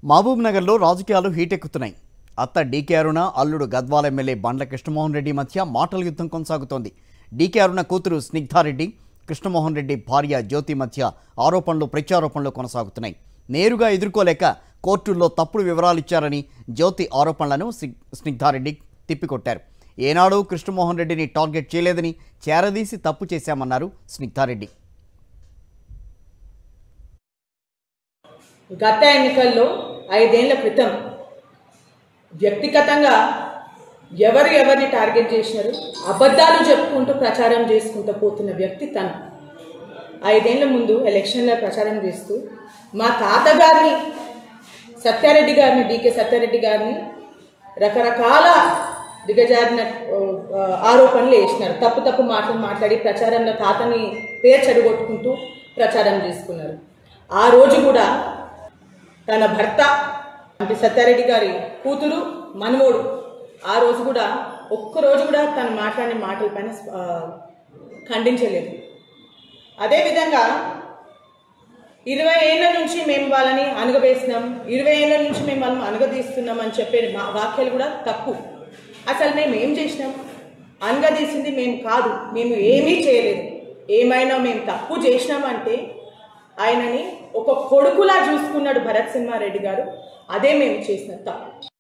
మహబూబ్ నగర్లో రాజకీయాలు హీటెక్కుతున్నాయి. అత్త డీకే అరుణ, అల్లుడు గద్వాల ఎమ్మెల్యే బండ్ల కృష్ణమోహన్ రెడ్డి మధ్య మాటల యుద్ధం కొనసాగుతోంది. డీకే అరుణ కూతురు స్నిగ్ధారెడ్డి, కృష్ణమోహన్ రెడ్డి భార్య జ్యోతి మధ్య ఆరోపణలు ప్రత్యారోపణలు కొనసాగుతున్నాయి. నేరుగా ఎదుర్కోలేక కోర్టుల్లో తప్పుడు వివరాలు ఇచ్చారని జ్యోతి ఆరోపణలను స్నిగ్ధారెడ్డి తిప్పికొట్టారు. ఏనాడు కృష్ణమోహన్ రెడ్డిని టార్గెట్ చేయలేదని చేరదీసి తప్పు చేశామన్నారు స్నిగ్ధారెడ్డి. గత ఎన్నికల్లో 5 ఏళ్ల క్రితం వ్యక్తిగతంగా ఎవరిని టార్గెట్ చేసినారు, అబద్ధాలు చెప్పుకుంటూ ప్రచారం చేసుకుంటూ పోతున్న వ్యక్తి తను. 5 ఏళ్ల ముందు ఎలక్షన్లో ప్రచారం చేస్తూ మా తాతగారిని సత్యారెడ్డి గారిని, డీకే సత్యారెడ్డి గారిని రకరకాల దిగజారిన ఆరోపణలు వేసినారు. తప్పు మాటలు మాట్లాడి ప్రచారంలో తాతని పేరు చెడగొట్టుకుంటూ ప్రచారం చేసుకున్నారు. ఆ రోజు కూడా తన భర్త అంటే సత్యారెడ్డి గారి కూతురు మనవోడు ఆ రోజు కూడా ఒక్కరోజు కూడా తను మాట్లాడిన మాటల పైన ఖండించలేదు. అదేవిధంగా 20 ఏళ్ల నుంచి మేము వాళ్ళని అణగవేసినాం, 20 ఏళ్ల నుంచి మేము వాళ్ళని అణగదీస్తున్నాం అని చెప్పే వాక్యాలు కూడా తప్పు. అసలు మేము ఏం చేసినాం? అణగదీసింది మేము కాదు, మేము ఏమీ చేయలేదు. ఏమైనా మేము తప్పు చేసినామంటే ఆయనని ఒక కొడుకులా చూసుకున్నాడు భరత్ సింహారెడ్డి గారు. అదే మేము చేసిన తప్పు.